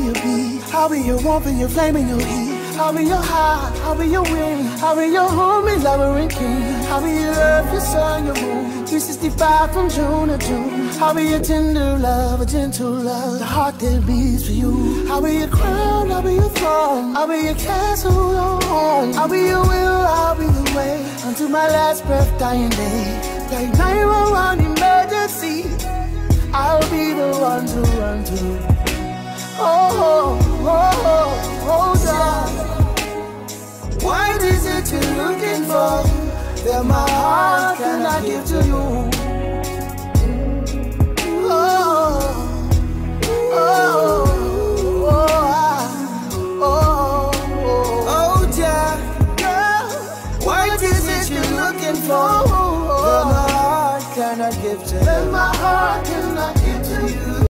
your beat. I'll be your warmth and your flame and your heat. I'll be your heart, I'll be your wind. I'll be your homie, lover and king. I'll be your love, your sun, your moon. 365 from June to June. I'll be your tender love, a gentle love, the heart that beats for you. I'll be your crown, I'll be your throne. I'll be your castle, your home. I'll be your will, I'll be the way until my last breath, dying day. Like 911 emergency, I'll be the one to run to. Oh, God. What is it you're looking for that my heart cannot give to you?